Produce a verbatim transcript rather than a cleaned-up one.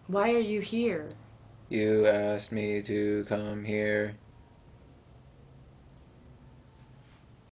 Why are you here? You asked me to come here.